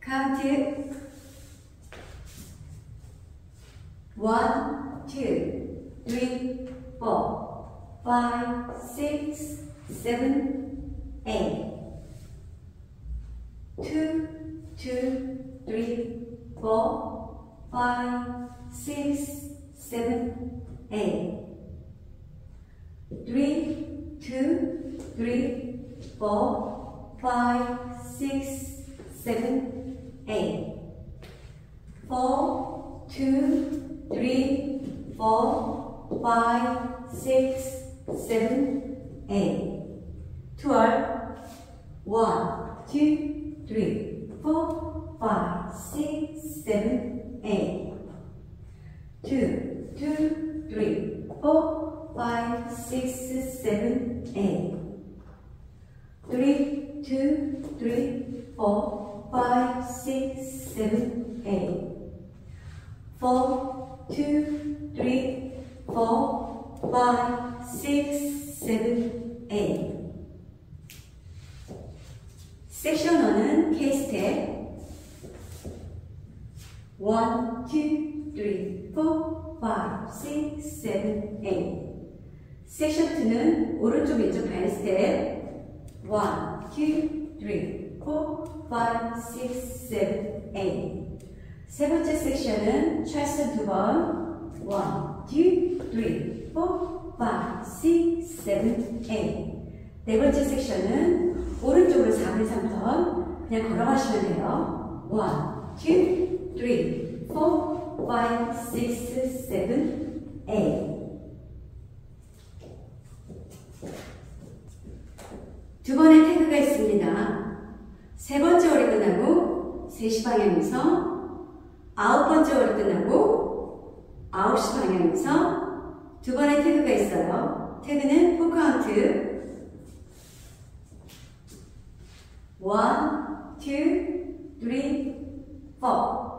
count 1, 2, 3, 4, 5, 6, 7, 8 2, 2, 3, 4, 5, 6, 7, 8 3, 2, 3, 4, 5, 6, 7, 8 4, 2, 3, 4, 5, 6, 7, 8 12 1, 2, 3, 4, 5, 6, 7, 8 2, 2, 3, 4, 5, 6, 7, 8 3, 2, 3, 4, 5, 6, 7, 8 4, 2, 3, 4, 5, 6, 7, 8 섹션 1은 K-스텝 1, 2, 3, 4, 5, 6, 7, 8 섹션 2는 오른쪽 왼쪽 발 스텝 1, 2, 3, 4, 5, 6, 7, 8 세 번째 섹션은 찰스 2번 1, 2, 3, 4, 5, 6, 7, 8 네 번째 섹션은 오른쪽으로 4분의 3턴 그냥 걸어가시면 돼요 1, 2, 3, 4, 5, 6, 7, 8 두 번의 태그가 있습니다. 세 번째 월이 끝나고 3시 방향에서 아홉 번째 월이 끝나고 9시 방향에서 두 번의 태그가 있어요. 태그는 4 카운트 1, 2, 3, 4